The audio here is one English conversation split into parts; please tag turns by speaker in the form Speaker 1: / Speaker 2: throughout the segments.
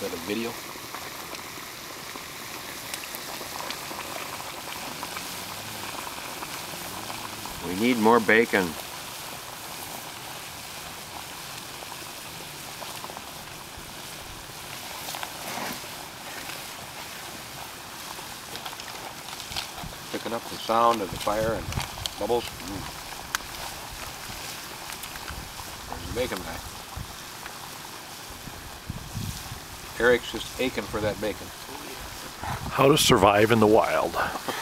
Speaker 1: that a video?
Speaker 2: We need more bacon.
Speaker 1: Picking up the sound of the fire and bubbles. There's the bacon guy. Eric's just aching for that bacon.
Speaker 3: How to survive in the wild.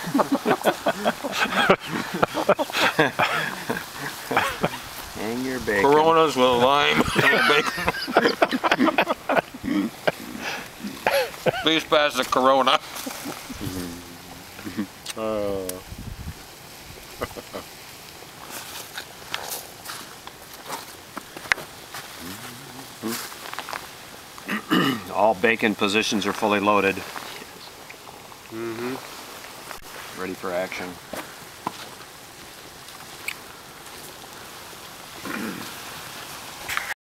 Speaker 2: Hang your bacon.
Speaker 1: Coronas with lime and bacon. Please pass the Corona.
Speaker 2: All bacon positions are fully loaded.
Speaker 1: Mm-hmm.
Speaker 2: Ready for action.